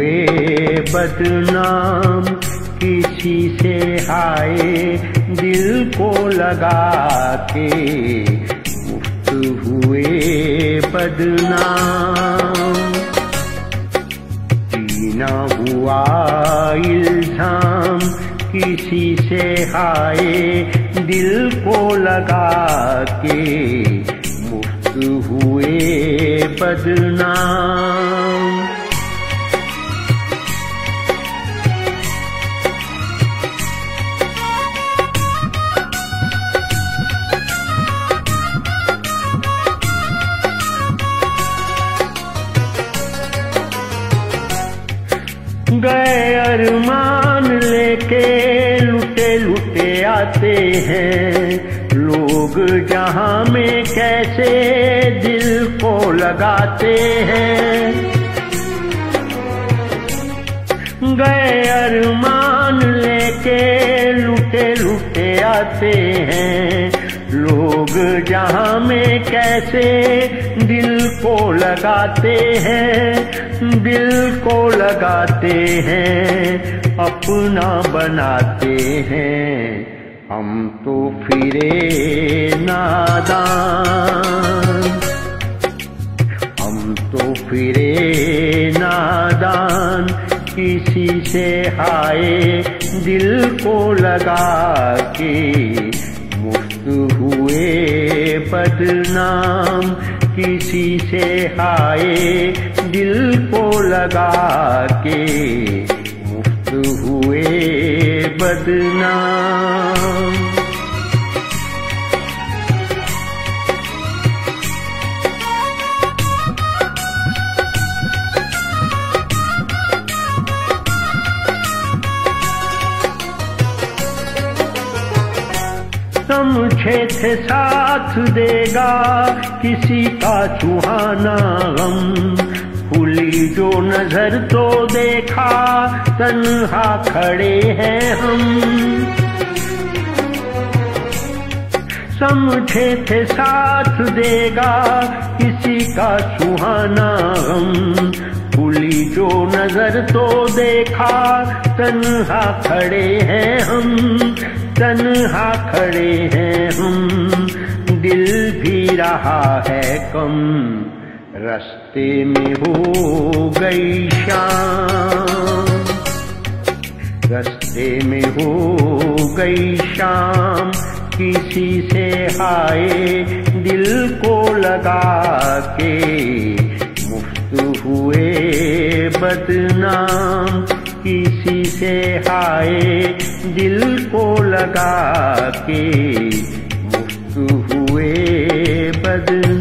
हुए बदनाम, किसी से हाय दिल को लगा के मुफ्त हुए बदनाम। जीना हुआ इल्जाम, किसी से हाय दिल को लगा के मुफ्त हुए बदनाम। गए अरमान लेके लुटे लुटे आते हैं लोग, जहां में कैसे दिल को लगाते हैं। गए अरमान लेके लुटे लुटे आते हैं लोग, जहां में कैसे दिल को लगाते हैं, दिल को लगाते हैं, अपना बनाते हैं। हम तो फिरे नादान, हम तो फिरे नादान, किसी से हाय दिल को लगा के मुफ्त हुए बदनाम। किसी से हाय दिल को लगा के मुफ्त हुए बदनाम। समझे थे साथ देगा किसी का सुहाना गम, खुली जो नजर तो देखा तन्हा खड़े हैं हम। समझे थे साथ देगा किसी का सुहाना गम, खुली जो नजर तो देखा तन्हा खड़े हैं हम, तन्हा खड़े हैं हम। दिल भी रहा है कम, रास्ते में हो गई शाम, रास्ते में हो गई शाम। किसी से हाय दिल को लगा के मुफ्त हुए बदनाम। किसी से हाय दिल को लगा के मुफ्त हुए बदनाम।